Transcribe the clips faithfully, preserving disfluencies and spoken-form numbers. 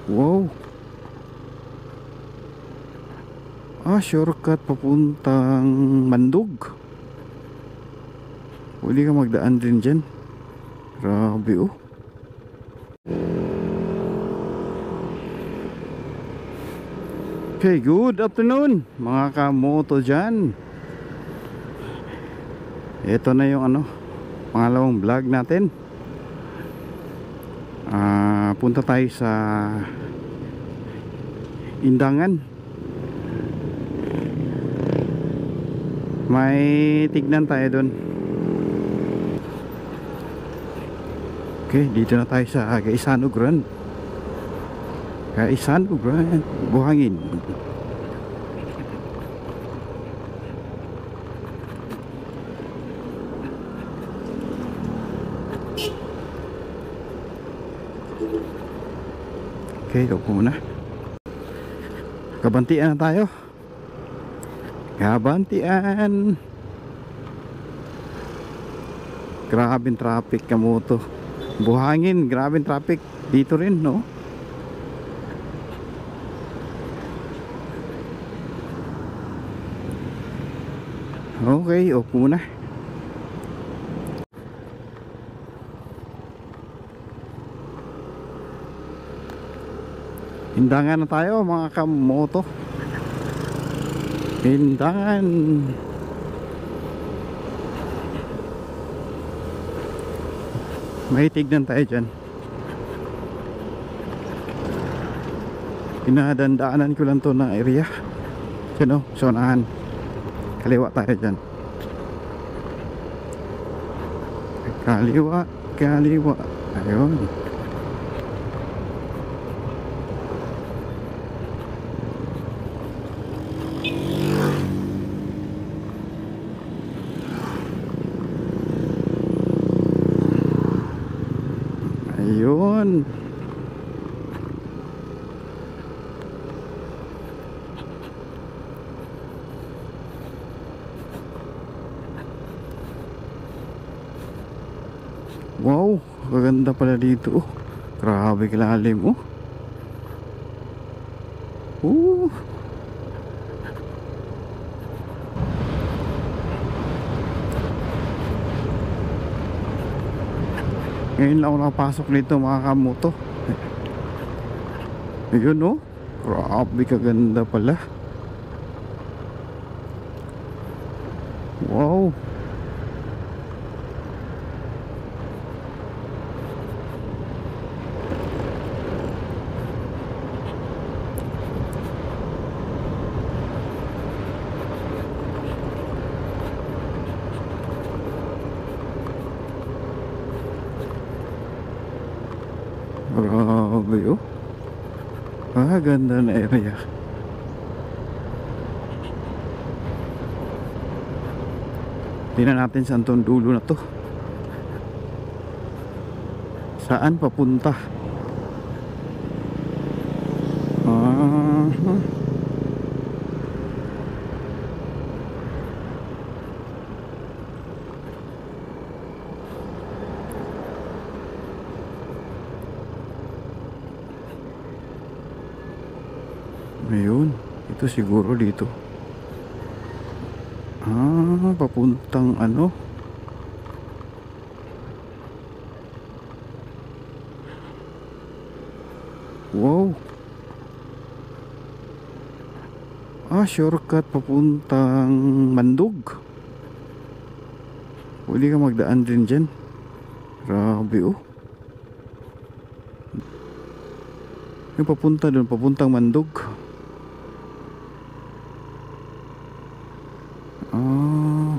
Wow. Ah, shortcut papuntang Mandog. Pwede ka magdaan din dyan. Grabe oh. Okay, good afternoon mga kamoto dyan. Ito na yung ano, pangalawang vlog natin. uh, Punta tayo sa Indangan. May tignan tayo doon. Okay, dito na tayo sa Gaisano Grand. Gaisano Grand, Buhangin. Okay, ito muna. Kabantian na tayo. Kabantian. Grabing traffic kamoto. Buhangin, grabing traffic dito rin, no? Okay, upo muna. Indangan na tayo mga kamoto. Indangan. May tignan tayo dyan. Pinadandaanan ko lang to na area. Yan o, sonahan. Kaliwa tayo dyan. Kaliwa, kaliwa. Ayun. Ayun. Wow, kaganda pala dito. Oh, grabe kalalim oh. Uh. Ngayon lang ako nakapasok nito mga kamoto. Ayun oh. Grabe kaganda pala. Wow. Grabe oh. Ah, ganda na area. Tingnan natin saan tong dulo na to. Saan papunta? Ah, ayun, ito siguro dito. Ah, papuntang ano? Wow. Ah, shortcut papuntang Mandog. Pwede ka magdaan din dyan. Grabe oh. Yung papunta doon, papuntang Mandog. Ah,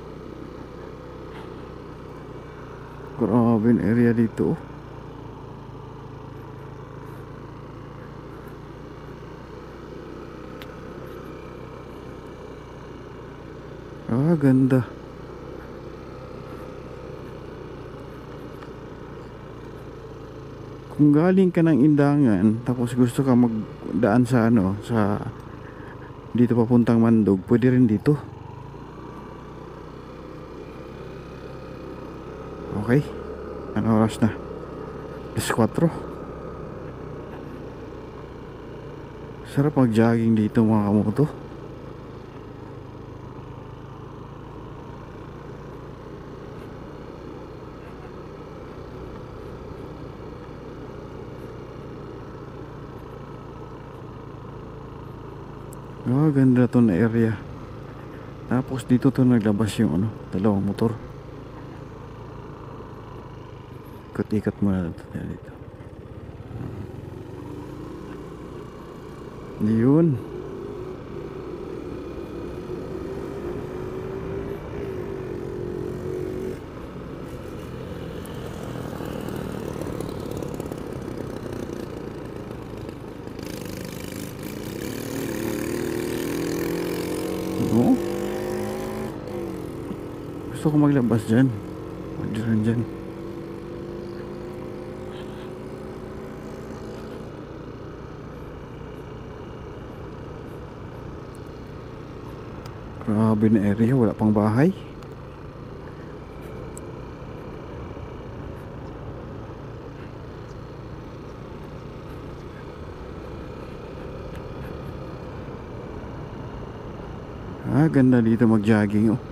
grabe yung area dito. Ah, ganda. Kung galing ka ng Indangan tapos gusto ka magdaan sa ano, sa dito papuntang Mandog, pwede rin dito. Okay, ano oras na? alas kwatro. Sarap mag-jogging dito mga kamoto. Oh, ganda to na area. Tapos dito to naglabas yung ano, dalawang motor. Ikot-ikot muna dito. Yun. Oh. Gusto ko maglabas dyan. Magdiran dyan. Grabe na area, wala pang bahay. Ah, ganda dito mag-jogging oh.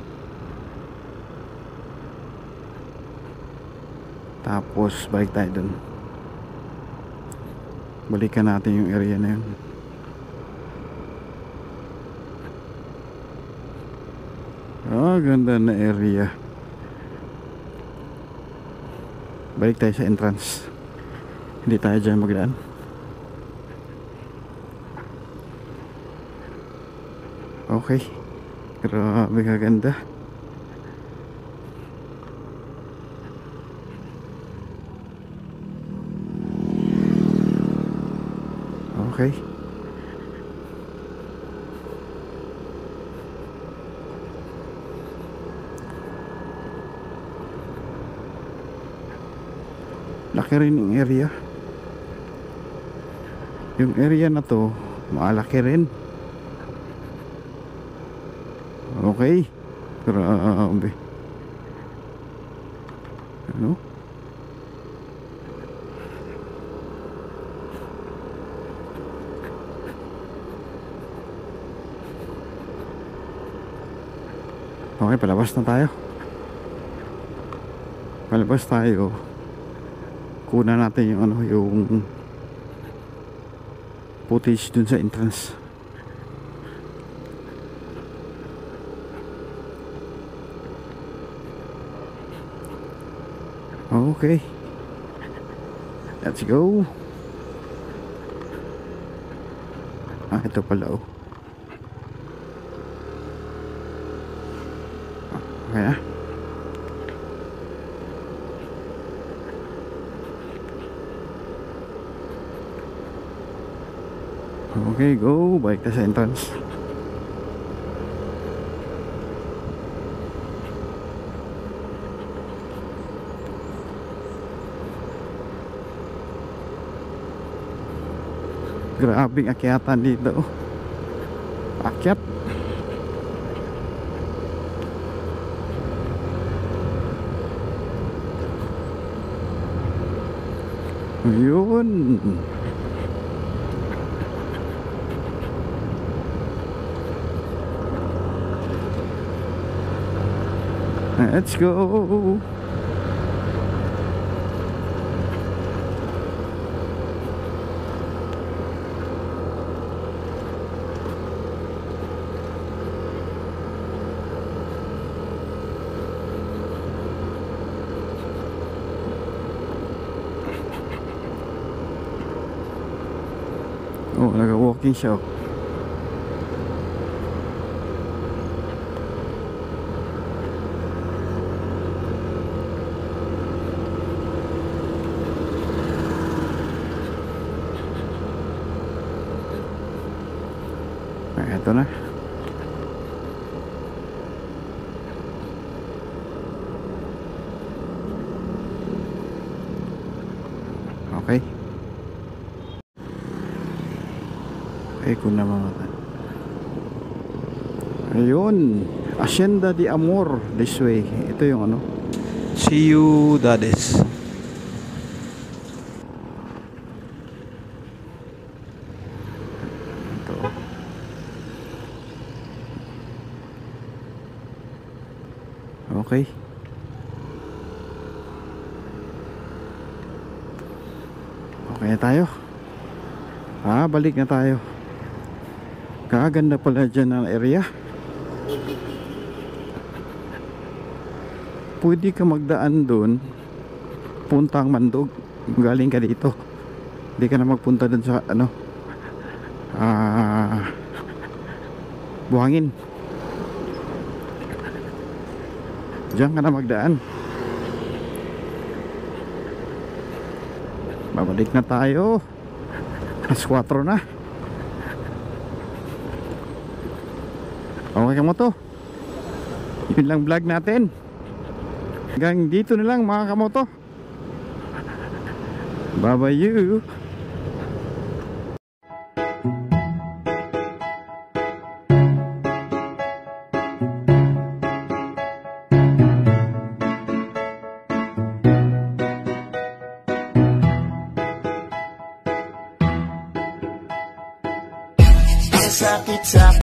Tapos balik tayo dun. Balikan natin yung area na yun. Ah, ganda na area. Balik tayo sa entrance. Hindi tayo dyan magdaan. Okay. Grabe kaganda. Okay. Laki rin yung area. Yung area na to malaki rin. Okay. Grabe. Ano? Okay, palabas na tayo. Palabas tayo. Kuna natin yung ano, yung footage dun sa entrance. Okay. Let's go. Ah, ito pala oh. Okay na. Okay, go. Balik na sa entrance. Grabing akyatan dito. Akyat. Ayun. Let's go. Oh, nag-walking siya. Ay, ito na. Okay. Okay, kung naman. Ayun, Hacienda de Amor, this way. Ito yung ano, Ciudades. Okay. Okay na tayo. Ah, balik na tayo. Kaganda pala dyan ang area. Pwede ka magdaan doon, puntang Mandog, galing ka dito. Hindi ka na magpunta doon sa ano, ah, Buhangin. Diyan ka na magdaan. Babalik na tayo. Alas kwatro na. Okay ka mo to. Yun lang vlog natin. Hanggang dito na lang mga kamoto. Bye bye you. Sakit sa